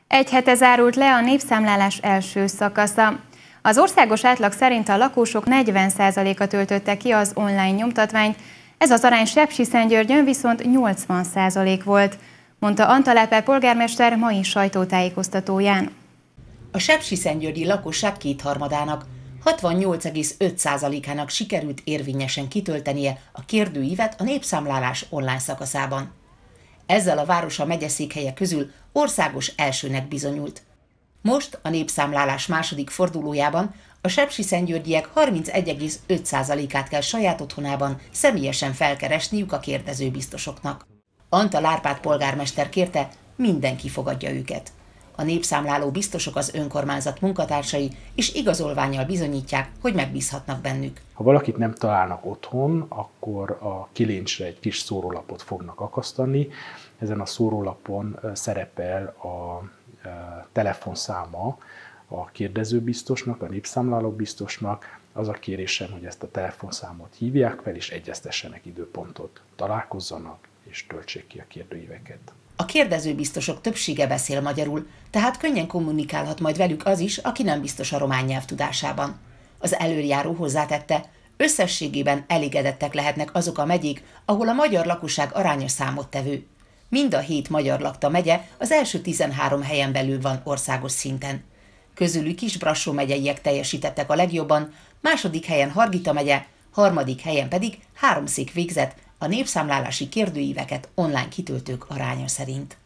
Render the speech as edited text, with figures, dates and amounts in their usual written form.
Egy hete zárult le a népszámlálás első szakasza. Az országos átlag szerint a lakosok 40%-a töltötte ki az online nyomtatványt, ez az arány Sepsiszentgyörgyön viszont 80% volt, mondta Antal Árpád polgármester mai sajtótájékoztatóján. A sepsiszentgyörgyi lakosság kétharmadának, 68,5%-ának sikerült érvényesen kitöltenie a kérdőívet a népszámlálás online szakaszában. Ezzel a város a megyeszékhelye közül országos elsőnek bizonyult. Most a népszámlálás második fordulójában a sepsiszentgyörgyiek 31,5%-át kell saját otthonában személyesen felkeresniük a kérdezőbiztosoknak. Antal Árpád polgármester kérte, mindenki fogadja őket. A népszámláló biztosok az önkormányzat munkatársai, és igazolvánnyal bizonyítják, hogy megbízhatnak bennük. Ha valakit nem találnak otthon, akkor a kilincsre egy kis szórólapot fognak akasztani. Ezen a szórólapon szerepel a telefonszáma a kérdezőbiztosnak, a népszámláló biztosnak. Az a kérésem, hogy ezt a telefonszámot hívják fel, és egyeztessenek időpontot, találkozzanak és töltsék ki a kérdőíveket. A kérdezőbiztosok többsége beszél magyarul, tehát könnyen kommunikálhat majd velük az is, aki nem biztos a román nyelv tudásában. Az előjáró hozzátette, összességében elégedettek lehetnek azok a megyék, ahol a magyar lakosság arányos számottevő. Mind a 7 magyar lakta megye az első 13 helyen belül van országos szinten. Közülük Kis-Brassó megyeiek teljesítettek a legjobban, második helyen Hargita megye, harmadik helyen pedig Háromszék végzett a népszámlálási kérdőíveket online kitöltők aránya szerint.